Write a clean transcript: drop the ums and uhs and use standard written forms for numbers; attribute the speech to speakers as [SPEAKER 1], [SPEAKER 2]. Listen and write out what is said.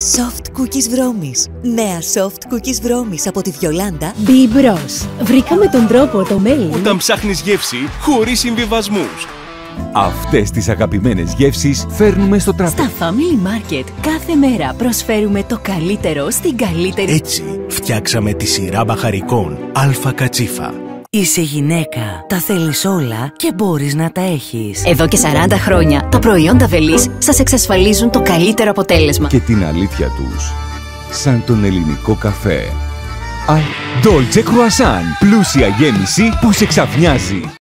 [SPEAKER 1] Soft Cookies Βρώμης. Νέα Soft Cookies Βρώμης από τη Βιολάντα.
[SPEAKER 2] Be Bros. Βρήκαμε τον τρόπο το μέλι.
[SPEAKER 3] Όταν ψάχνεις γεύση χωρίς συμβιβασμούς.
[SPEAKER 4] Αυτές τις αγαπημένες γεύσεις φέρνουμε στο τραπέζι.
[SPEAKER 2] Στα Family Market κάθε μέρα προσφέρουμε το καλύτερο στην καλύτερη.
[SPEAKER 5] Έτσι φτιάξαμε τη σειρά μπαχαρικών Αλφα Κατσίφα.
[SPEAKER 6] Είσαι γυναίκα, τα θέλεις όλα και μπορείς να τα έχεις.
[SPEAKER 2] Εδώ και 40 χρόνια τα προϊόντα Βελής σας εξασφαλίζουν το καλύτερο αποτέλεσμα.
[SPEAKER 4] Και την αλήθεια τους, σαν τον ελληνικό καφέ. Dolce Croissant, πλούσια γέμιση που σε ξαφνιάζει.